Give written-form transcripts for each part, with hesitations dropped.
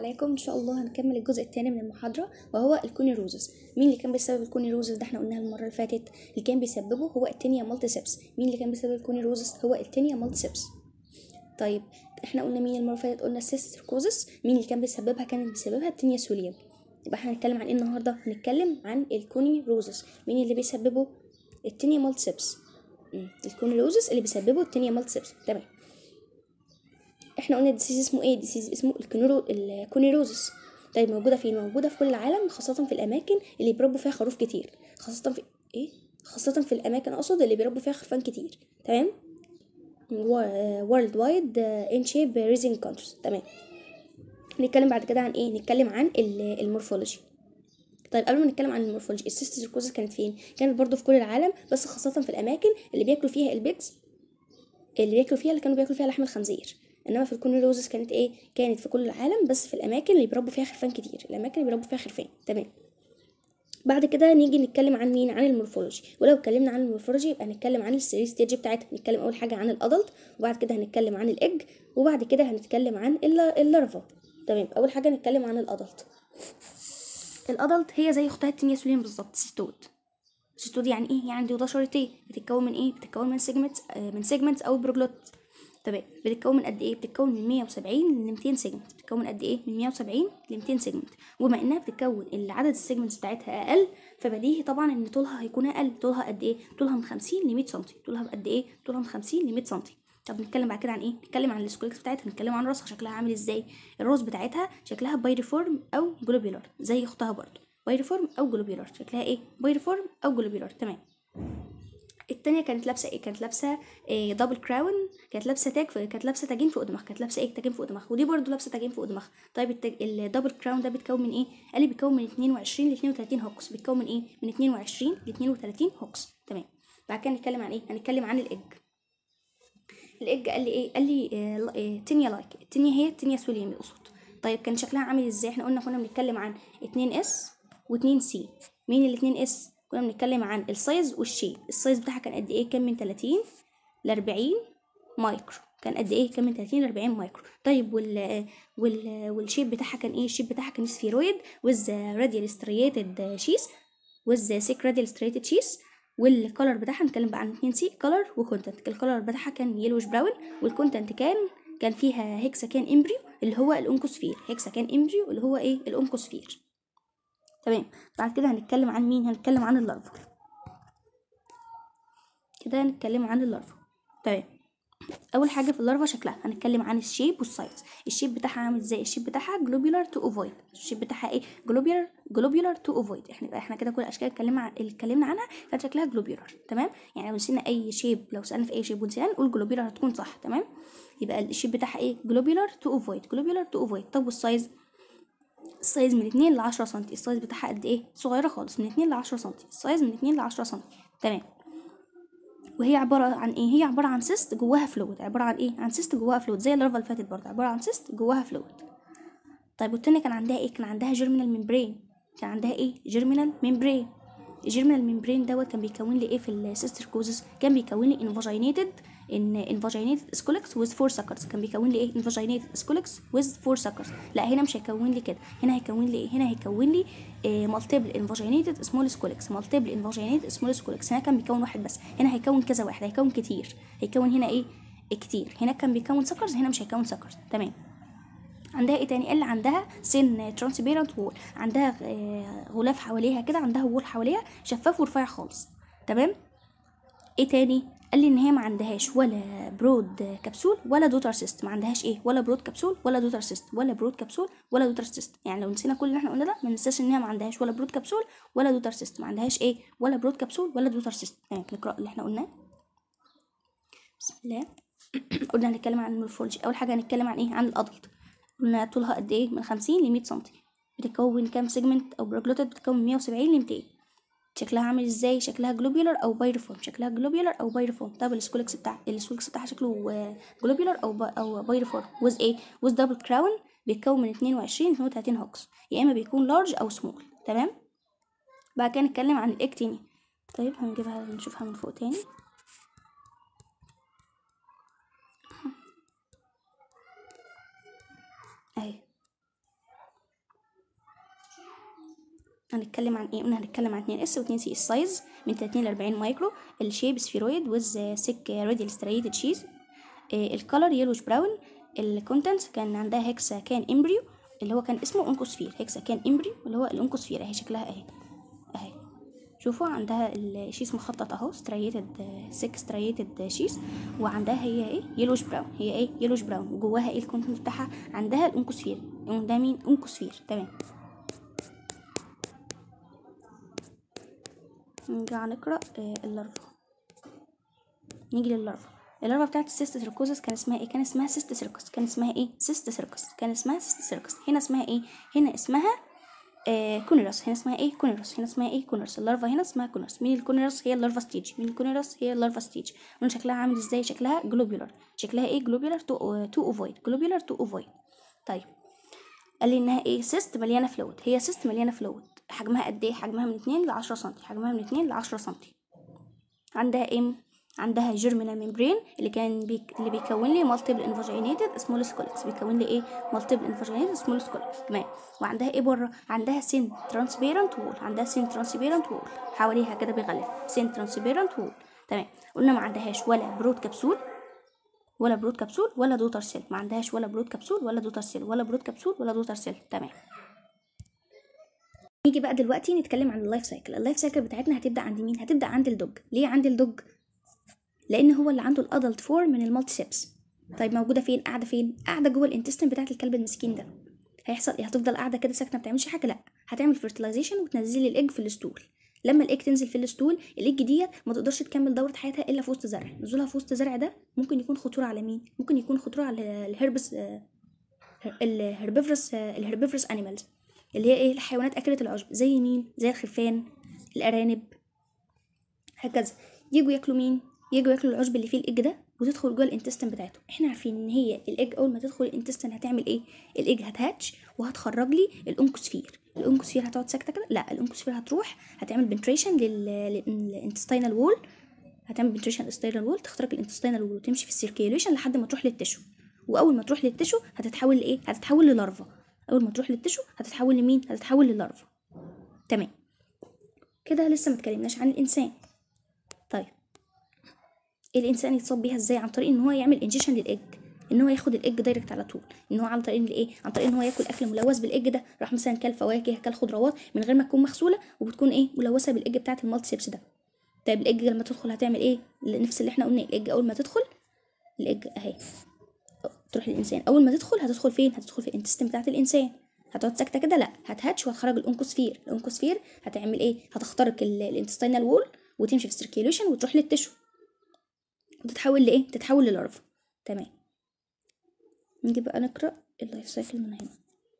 عليكم. ان شاء الله هنكمل الجزء الثاني من المحاضره وهو الكونيروزس. مين اللي كان بيسبب الكونيروزس ده؟ احنا قلناها المره اللي فاتت. اللي كان بيسببه هو التينيا مالتيسيبس. مين اللي كان بيسبب الكونيروزس؟ هو التينيا مالتيسيبس. طيب احنا قلنا مين المره اللي فاتت؟ قلنا السيستركوزس. مين اللي كان بيسببها؟ كانت بيسببها التينيا سوليوم. يبقى احنا هنتكلم عن ايه النهارده؟ هنتكلم عن الكونيروزس. مين اللي بيسببه؟ التينيا مالتيسيبس. الكونيروزس اللي بيسببه التينيا مالتيسيبس. تمام. احنا قلنا الديسيز اسمه ايه؟ الديسيز اسمه الكونيروزس. طيب موجوده فين؟ موجوده في كل العالم، خاصه في الاماكن اللي بيربوا فيها خروف كتير. خاصه في الاماكن اقصد اللي بيربوا فيها خرفان كتير. تمام. world wide in shape raising countries. تمام. نتكلم بعد كده عن ايه؟ نتكلم عن المورفولوجي. طيب قبل ما نتكلم عن المورفولوجي، السيستركوزس كانت فين؟ كانت برضو في كل العالم، بس خاصه في الاماكن اللي بياكلوا فيها البيجز، اللي كانوا بياكلوا فيها لحم الخنزير. انما في الكونيروزس كانت ايه؟ كانت في كل العالم، بس في الاماكن اللي بيربوا فيها خرفان كتير، الاماكن اللي بيربوا فيها خرفان. تمام. بعد كده نيجي نتكلم عن مين؟ عن المورفولوجي. ولو اتكلمنا عن المورفولوجي يبقى نتكلم عن الثري ستيج بتاعتها. نتكلم اول حاجه عن الادلت، وبعد كده هنتكلم عن الايج، وبعد كده هنتكلم عن اللارفا. تمام. اول حاجه نتكلم عن الادلت. الادلت هي زي اختها التينيا سوليوم بالظبط، سيستود. سيستود يعني ايه؟ يعني دي شريطين. بتتكون من ايه؟ بتتكون من سيجمنتس او بروجلوت. تمام. بتتكون من قد ايه؟ بتتكون من 170 ل 200 سيجمنت. بتتكون قد ايه؟ من 170 ل 200 سيجمنت. وبما انها بتتكون اللي عدد السيجمنتس بتاعتها اقل، فبديهي طبعا ان طولها هيكون اقل. طولها قد ايه؟ طولها من 50 ل 100 سم. طولها قد ايه؟ طولها من 50 ل 100 سم. طب نتكلم بعد كده عن ايه؟ نتكلم عن السكوليكس بتاعتها. نتكلم عن راسها، شكلها عامل ازاي. الراس بتاعتها شكلها بايريفورم او جلوبيولار زي اختها برضو. بايريفورم او جلوبيولار. شكلها ايه؟ بايريفورم او جلوبيولار. تمام. التانية كانت لابسه ايه؟ كانت لابسه دبل كراون. كانت لابسه تاجين فوق دماغها. كانت لابسه ايه؟ تاجين فوق دماغها. ودي برضو لابسه تاجين فوق دماغها. طيب الدبل كراون ده بيتكون من ايه؟ قال لي بيتكون من 22 ل 32 هوكس. بيتكون من ايه؟ من 22 ل 32 هوكس. تمام. بعد كده نتكلم عن ايه؟ هنتكلم عن الايج. الايج قال لي ايه؟ قال لي تينيا لايك. التينيا هي التينيا سوليوم يقصد. طيب كان شكلها عامل ازاي؟ احنا كنا بنتكلم عن 2 اس و2 سي. مين ال 2 اس؟ كنا بنتكلم عن السايز والشيب. السايز بتاعها كان قد ايه؟ كان من 30 ل 40 مايكرو. كان قد ايه؟ كان من 30 ل 40 مايكرو. طيب والشيب بتاعها كان ايه؟ الشيب بتاعها كان سفيرويد with radial striated sheath with thick radial striated sheath. والكولر بتاعها نتكلم بقى عن 2 سي، كولر وكونتنت. الكولر بتاعها كان يلوش براون، والكونتنت كان فيها هيكساكان امبريو اللي هو الانكوسفير. هيكساكان امبريو اللي هو ايه؟ الانكوسفير. تمام. بعد كده هنتكلم عن مين؟ هنتكلم عن اللارفا. كده هنتكلم عن اللارفا. تمام. اول حاجه في اللارفا شكلها. هنتكلم عن الشيب والسايز. الشيب بتاعها عامل ازاي؟ الشيب بتاعها جلوبيولار تو اوفويد. الشيب بتاعها ايه؟ جلوبيولار تو اوفويد. احنا كده كل الاشكال اللي اتكلمنا عنها كان شكلها جلوبيولار. تمام. يعني لو نسينا اي شيب، لو سالنا في اي شيب ونسينا نقول جلوبيولار هتكون صح. تمام. يبقى الشيب بتاعها ايه؟ جلوبيولار تو اوفويد. جلوبيولار تو اوفويد. طب والسايز؟ السايز من 2 ل 10 سم. السايز بتاعها قد ايه؟ صغيره خالص، من 2 ل 10 سم. السايز من 2 ل 10 سم. تمام. وهي عباره عن ايه؟ هي عباره عن سيست جواها فلويد. عباره عن ايه؟ عن سيست جواها فلويد زي اللارفا اللي فاتت برضه، عباره عن سيست جواها فلويد. طيب والتانية كان عندها ايه؟ كان عندها جيرمينال ميمبرين. كان عندها ايه؟ جيرمينال ميمبرين. الجيرمينال ميمبرين دوت كان بيكون لي ايه في السيستركوزس؟ كان بيكون لي انفاجينيتد سكولكس ويز 4 سكرز. كان بيكون لي ايه؟ انفاجينيتد سكولكس ويز 4 سكرز. لا هنا مش هيكون لي كده. هنا هيكون لي ايه؟ هنا هيكون لي مالتيبل انفاجينيتد سمول سكولكس. مالتيبل انفاجينيتد سمول سكولكس. هنا كان بيكون واحد بس، هنا هيكون كذا واحد، هيكون كتير. هيكون هنا ايه؟ كتير. هنا كان بيكون سكرز، هنا مش هيكون سكرز. تمام. عندها ايه تاني؟ اللي عندها سن ترانسبيرنت وول. عندها غلاف حواليها كده، عندها وول حواليها شفاف ورفيع خالص. تمام. ايه تاني؟ قال لي ان هي ما عندهاش ولا برود كبسول ولا دوتر سيست. ما عندهاش ايه؟ ولا برود كبسول ولا دوتر سيست. ولا برود كبسول ولا دوتر سيست. يعني لو نسينا كل اللي احنا قلنا ده ما ننساش ان هي ما عندهاش ولا برود كبسول ولا دوتر سيست. ما عندهاش ايه؟ ولا برود كبسول ولا دوتر سيست. تمام. نقرا اللي احنا قلناه. بسم الله. قلنا هنتكلم عن المورفولوجي. اول حاجه هنتكلم عن ايه؟ عن الادلت. قلنا طولها قد ايه؟ من 50 ل 100 سم. بتتكون كام سيجمنت او بروجلوتات؟ بتتكون من 170 ل 200. شكلها عامل ازاي؟ شكلها جلوبيولار او بايرفورم. شكلها جلوبيولار او بايرفورم. طب السكولكس بتاعها شكله جلوبيولار او بايرفورم ويز ايه؟ ويز دبل كراون. بيتكون من 22 ل 32 هوكس، يا اما بيكون لارج او سمول. تمام. بعد كده نتكلم عن الايج تاني. طيب هنجيبها نشوفها من فوق تاني اهي. هنتكلم عن ايه؟ قلنا هنتكلم عن 2 اس و 2 سي. السايز من 30 ل 40 مايكرو. الشيب سفيرويد ويز سيك راديال ستريتد شيز. الكالر يلوش براون. الكونتنت كان عندها هيكسا كان امبريو اللي هو كان اسمه انكوسفير. هيكسا كان امبريو اللي هو الانكوسفير اهي شكلها اهي اهي. شوفوا عندها الشيس مخطط اهو ستريتد 6 ستريتد شيس. وعندها هي ايه؟ يلوش براون. هي ايه؟ يلوش براون. وجواها ايه الكونتنت بتاعها؟ عندها الانكوسفير. ده مين؟ انكوسفير. تمام. نرجع نقرا اللارفا. نيجي لللارفا. اللارفا بتاعت السيست سيركوزس كان اسمها ايه؟ كان اسمها سيست سيركس. كان اسمها ايه؟ سيست سيركس. كان اسمها سيست سيركس. هنا اسمها ايه؟ هنا اسمها كونيروس. هنا اسمها ايه؟ كونيروس. هنا اسمها ايه؟ كونيروس. اللارفا هنا اسمها كونيروس. مين الكونيروس؟ هي اللارفا ستيج. مين الكونيروس؟ هي اللارفا ستيج. قلنا شكلها عامل ازاي؟ شكلها جلوبيولار. شكلها ايه؟ جلوبيولار تو اوفويد. جلوبيولار تو اوفويد. طيب قال لي انها ايه؟ سيست مليانه فلويد. هي سيست مليانه فلويد. حجمها قد ايه؟ حجمها من 2 ل 10 سم. حجمها من 2 ل 10 سم. عندها ايه؟ عندها جيرمينال ميمبرين اللي بيكون لي مالتيبل انفاجينيتد سمول سكولكس. بيكون لي ايه؟ مالتيبل انفاجينيتد سمول سكولكس. تمام. وعندها ايه بره؟ عندها سين ترانسبيرنت وول. عندها سين ترانسبيرنت وول حواليها كده بيغلف سين ترانسبيرنت وول. تمام. قلنا ما عندهاش ولا برود كبسول ولا برود كبسول ولا دوتر سيل. ما عندهاش ولا برود كبسول ولا دوتر سيل ولا برود كبسول ولا دوتر سيل. تمام. نيجي بقى دلوقتي نتكلم عن اللايف سايكل. اللايف سايكل بتاعتنا هتبدا عند مين؟ هتبدا عند الدوج. ليه عند الدوج؟ لان هو اللي عنده الادلت فورم من المالتي سيبس. طيب موجوده فين؟ قاعده فين؟ قاعده جوه الانتستين بتاعت الكلب المسكين ده. هيحصل ايه؟ هتفضل قاعده كده ساكنه ما بتعملش حاجه؟ لا، هتعمل فيرتلايزيشن وتنزل الايج في الستول. لما الايج تنزل في الستول، الايج ديت ما تقدرش تكمل دوره حياتها الا في وسط زرع. نزولها في وسط زرع ده ممكن يكون خطوره على مين؟ ممكن يكون خطوره على الهربيفرس انيمالز اللي هي ايه؟ الحيوانات اكله العشب. زي مين؟ زي الخرفان، الارانب، هكذا. يجوا ياكلوا مين؟ يجوا ياكلوا العشب اللي فيه الايج ده وتدخل جوه الانتستين بتاعته. احنا عارفين ان هي الايج اول ما تدخل الانتستين هتعمل ايه؟ الايج هتهاتش وهتخرج لي الانكوسفير. الانكوسفير هتقعد ساكته كده؟ لا، الانكوسفير هتروح هتعمل بنتريشن للانتستينال وول. هتعمل بنتريشن للانتستينال وول، تخترق الانتستينال وول وتمشي في السيركيوليشن لحد ما تروح للتشو. واول ما تروح للتشو هتتحول لايه؟ هتتحول للارفا. اول ما تروح للتشو هتتحول لمين؟ هتتحول للارفا. تمام. كده لسه ما اتكلمناش عن الانسان. طيب الانسان يتصاب بيها ازاي؟ عن طريق ان هو يعمل انجيشن للايج. ان هو ياخد الايج دايركت على طول. ان هو عن طريق الايه؟ عن طريق ان هو ياكل اكل ملوث بالايج ده. راح مثلا كل فواكه، كل خضروات من غير ما تكون مغسوله وبتكون ايه؟ ملوثه بالايج بتاعه المالتي سيبس ده. طيب الايج لما تدخل هتعمل ايه؟ نفس اللي احنا قلنا. الايج اول ما تدخل، الايج اهي تروح للانسان. اول ما تدخل هتدخل فين؟ هتدخل في الانتستين بتاعه الانسان. هتقعد ساكته كده؟ لا، هتهاتش وهتخرج الانكوسفير. الانكوسفير هتعمل ايه؟ هتخترق الانتستينال وول وتمشي في السيركيوليشن وتروح للتشو وتتحول لايه؟ تتحول للارفا. تمام. نيجي بقى نقرا اللايف سايكل من هنا.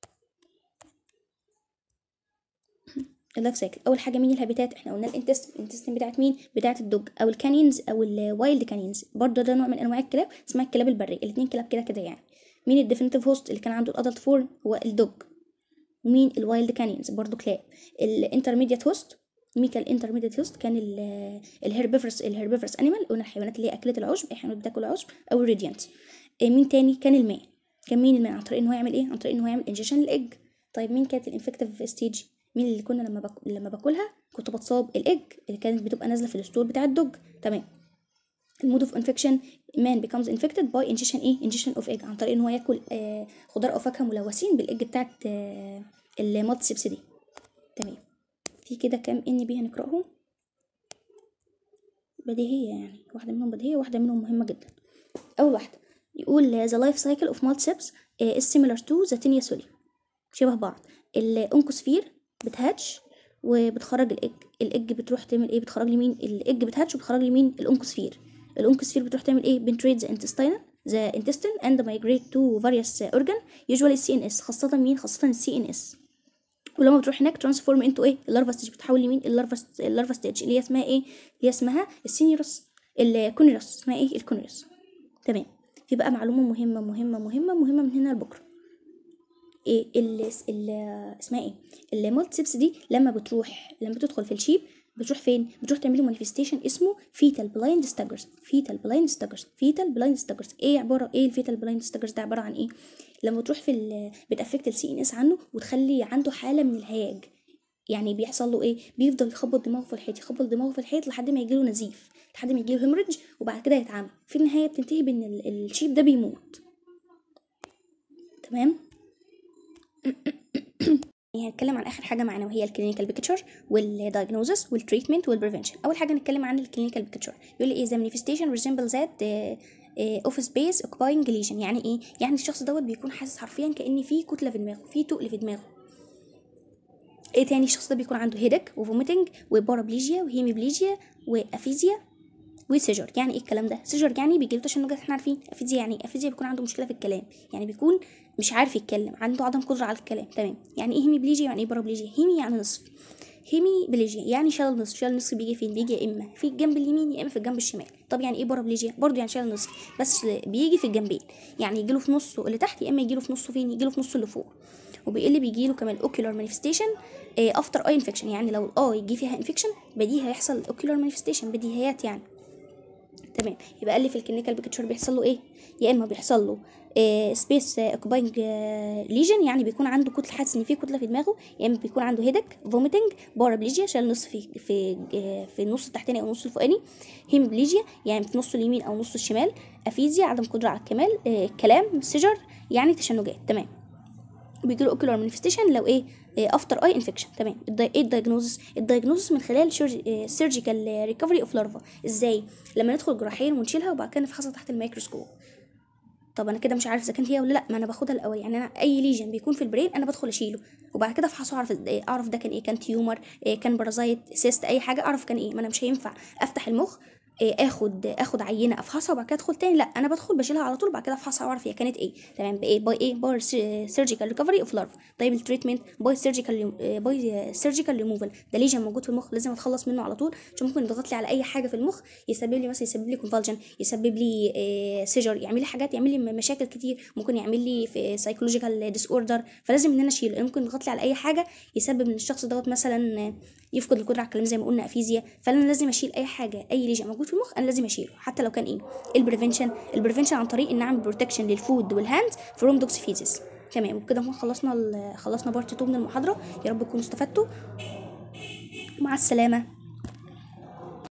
اللايف سايكل اول حاجه مين الهابيتات؟ احنا قلنا الانتستين بتاعت مين؟ بتاعت الدوج او الكانينز او الوايلد كانينز. برضه ده نوع من انواع الكلاب اسمها الكلاب البريه. الاثنين كلاب كده كده يعني. مين الديفينيتيف هوست اللي كان عنده الادلت فورم؟ هو الدوج. ومين الوايلد كانينز؟ برضه كلاب. الانترميديت هوست، مين كان الانترميديت هوست؟ كان الهربيفرس انيمال. قلنا الحيوانات اللي هي اكلت العشب، اي حيوانات بتاكل العشب، او الريديانت. مين تاني؟ كان الماء. كان مين الماء؟ عن طريق ان هو يعمل ايه؟ عن طريق ان هو يعمل انجيشن للايج. طيب مين كانت الانفكتيف ستيج؟ مين اللي كنا لما باكلها كنت بتصاب؟ الايج اللي كانت بتبقى نازله في الستور بتاع الدوج. تمام. المود اوف انفكشن مان بيكمز انفكتد باي انجيشن ايه؟ انجيشن اوف ايج. عن طريق ان هو ياكل خضار او فاكهه ملوثين بالايج بتاعت المالتي سيبس دي. تمام. في كده كام ان بي هنقراهم بديهيه يعني. واحده منهم بديهيه وواحده منهم مهمه جدا. اول واحده يقول the life cycle of multiceps is similar to the tinea soli. شبه بعض. الانكوسفير بتهاتش وبتخرج الايج. الايج بتروح تعمل ايه؟ بتخرج لي مين؟ الايج بتهاتش وبتخرج لي مين؟ الانكوسفير. الانكوسفير بتروح تعمل ايه؟ penetrate the intestine and migrate to various organ usually CNS. خاصة مين؟ خاصة CNS. ولما بتروح هناك ترانسفورم انتو ايه؟ اللارفا ستيج. بتحول لمين؟ اللارفا ستيج اللي هي اسمها ايه؟ اللي هي اسمها السينيروس الكونيروس. اسمها ايه؟ الكونيروس. تمام. في بقى معلومه مهمه من هنا لبكره. ايه اسمها ايه؟ المالتي سيبس دي لما بتدخل في الشيب بتروح فين؟ بتروح تعمل له مانيفستيشن اسمه فيتال بلايند ستاجرز. ايه عباره ايه الفيتال بلايند ستاجرز ده؟ عباره عن ايه؟ لما تروح بتافكت السي ان اس عنه وتخلي عنده حاله من الهياج. يعني بيحصل له ايه؟ بيفضل يخبط دماغه في الحيط، يخبط دماغه في الحيط لحد ما يجيله نزيف، لحد ما يجيله هيموريدج، وبعد كده يتعمى. في النهايه بتنتهي بان الشيب ده بيموت. تمام. هنتكلم عن اخر حاجه معانا وهي الكلينيكال بيكتشر والدايجنوزس والتريتمنت والبريفنشن. اول حاجه نتكلم عن الكلينيكال بيكتشر. يقول لي ايه؟ ذا مانيفستيشن ريزمبل ذات اوف سبيس اوكيباينج ليجن. يعني ايه؟ يعني الشخص دوت بيكون حاسس حرفيا كأن في كتله في دماغه، في تقل في دماغه. ايه تاني؟ الشخص ده بيكون عنده هيدك وفوميتنج وبارابليجيا وهيميبليجيا وافيزيا وسيجر. يعني ايه الكلام ده؟ سيجر يعني بيجيله تشنجات، احنا عارفين. افيزيا يعني ايه؟ افيزيا بيكون عنده مشكله في الكلام، يعني بيكون مش عارف يتكلم، عنده عدم قدره على الكلام. تمام. يعني ايه هيميبليجيا؟ يعني ايه بارابليجيا؟ هيمي يعني نصف، هيميبليجيا يعني شلل نصف. شلل نصف بيجي فين؟ بيجي يا اما في الجنب اليمين يا اما في الجنب الشمال. طب يعني ايه بارابليجيا؟ برضو يعني شلل نصف بس بيجي في الجنبين، يعني يجيله في نصه اللي تحت يا اما يجيله في نصه فين؟ يجيله في نصه اللي فوق. وبيقول لي بيجيله كمان اوكيولار مانيفستيشن افتر اي انفكشن. يعني لو يجي فيها انفكشن بديهي هيحصل اوكيولار مانيفستيشن، بديهيات يعني. تمام. يبقى قال لي في الكلينيكال بيكتشر بيحصل له ايه؟ يا اما بيحصل له سبيس اوكوباينج ليجن، يعني بيكون عنده كتله، حاسس ان في كتله في دماغه، يا اما بيكون عنده هيدك، فوميتنج، بارابليجيا شال نص في النص التحتاني او النص الفوقاني، هيمبليجيا يعني في نص اليمين او نص الشمال، افيزيا عدم قدره على الكمال، كلام، سيجر يعني تشنجات. تمام. بيجي له اوكيولار مانيفستيشن لو ايه؟ افتر اي انفكشن. تمام. ايه الدايجنوزس؟ الدايجنوزس من خلال سيرجيكال ريكفري اوف لارفا. ازاي؟ لما ندخل جراحيا ونشيلها وبعد كده نفحصها تحت الميكروسكوب. طب انا كده مش عارف اذا كانت هي ولا لا، ما انا باخدها الاول. يعني انا اي ليجن بيكون في البرين انا بدخل اشيله وبعد كده افحصه، اعرف ده كان ايه، كان تيومر، كان بارازايت، سيست، اي حاجه، اعرف كان ايه. ما انا مش هينفع افتح المخ اخد عينه افحصها وبعد كده ادخل تاني، لا انا بدخل بشيلها على طول وبعد كده افحصها واعرف هي كانت ايه. تمام. باي سيرجيكال ريكفري اوف لارف. طيب التريتمنت باي سيرجيكال ريموفال. ده ليجن موجود في المخ لازم اتخلص منه على طول، عشان ممكن يضغط لي على اي حاجه في المخ، يسبب لي مثلا، يسبب لي كونفالجن، يسبب لي سيجر، يعمل لي حاجات، يعمل لي مشاكل كتير، ممكن يعمل لي في سايكولوجيكال ديس اوردر. فلازم ان انا اشيله، ممكن يضغط لي على اي حاجه يسبب ان الشخص دوت مثلا يفقد القدره على الكلام زي ما قلنا افيزيا. فانا لازم اشيل اي حاجه، اي ليجن موجود في المخ انا لازم اشيله حتى لو كان ايه. البريفنشن عن طريق ان اعمل بروتكشن للفود والهاند فروم توكسيفيزيس. تمام. وبكده هون خلصنا بارت 2 من المحاضره. يا رب تكونوا استفدتوا. مع السلامه.